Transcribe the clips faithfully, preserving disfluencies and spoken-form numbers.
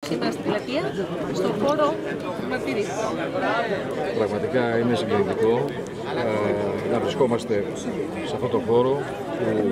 σήμερα στην πλατεία, στον χώρο μαρτυρίου. Πραγματικά είναι συγκινητικό ε, να βρισκόμαστε σε αυτό το χώρο που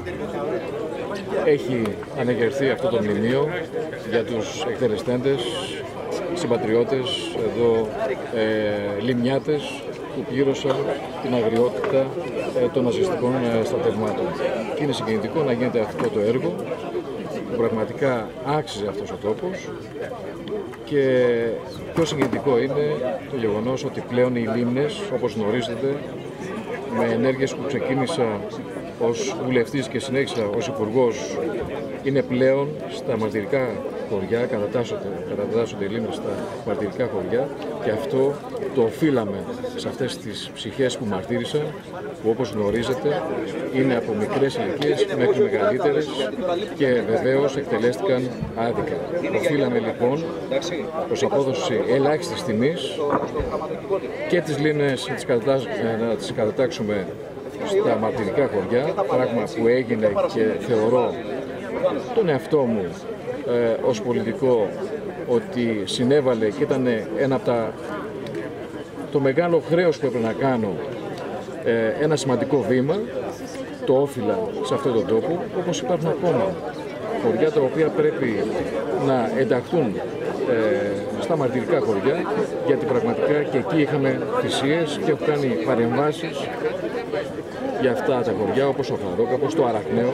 έχει ανεγερθεί αυτό το μνημείο για τους εκτελεστέντες, συμπατριώτες, εδώ ε, λιμνιάτες που πλήρωσαν την αγριότητα ε, των ναζιστικών ε, στρατευμάτων. Και είναι συγκινητικό να γίνεται αυτό το έργο που πραγματικά άξιζε αυτός ο τόπος, και πιο συγκινητικό είναι το γεγονός ότι πλέον οι λίμνες, όπως γνωρίζετε, με ενέργειες που ξεκίνησα ως βουλευτής και συνέχισα ως υπουργός, είναι πλέον στα μαρτυρικά χωριά, κατατάσσονται, κατατάσσονται οι λίμνες στα μαρτυρικά χωριά, και αυτό το οφείλαμε σε αυτές τις ψυχές που μαρτύρησαν, που όπως γνωρίζετε είναι από μικρές ηλικίες μέχρι μεγαλύτερες και βεβαίως εκτελέστηκαν άδικα. Οφείλαμε λοιπόν προς απόδοση ελάχιστης τιμής και τις λίμνες να τις κατατάξουμε στα μαρτυρικά χωριά, πράγμα που έγινε και θεωρώ τον εαυτό μου ε, ως πολιτικό ότι συνέβαλε και ήταν ένα από τα το μεγάλο χρέος που έπρεπε να κάνω, ε, ένα σημαντικό βήμα, το όφιλα σε αυτόν τον τόπο, όπως υπάρχουν ακόμα χωριά τα οποία πρέπει να ενταχθούν ε, στα μαρτυρικά χωριά, γιατί πραγματικά και εκεί είχαμε θυσίες και έχω κάνει παρεμβάσεις για αυτά τα χωριά, όπως ο Χαρόκαπος, το Αραχναίο.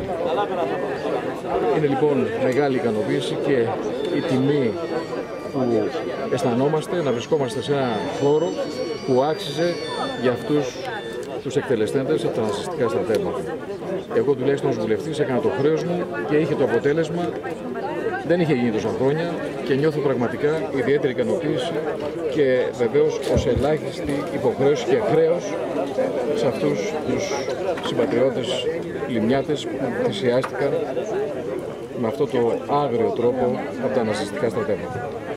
Είναι λοιπόν μεγάλη ικανοποίηση και η τιμή που αισθανόμαστε να βρισκόμαστε σε ένα χώρο που άξιζε για αυτούς τους εκτελεστέντες από τα ναζιστικά στρατεύματα. Εγώ τουλάχιστον ως βουλευτής έκανα το χρέος μου και είχε το αποτέλεσμα, δεν είχε γίνει τόσα χρόνια, και νιώθω πραγματικά ιδιαίτερη ικανοποίηση και βεβαίως ως ελάχιστη υποχρέωση και χρέος σε αυτούς τους συμπατριώτες λιμνιάτες που θυσιάστηκαν με αυτό το άγριο τρόπο από τα ναζιστικά στρατεύματα.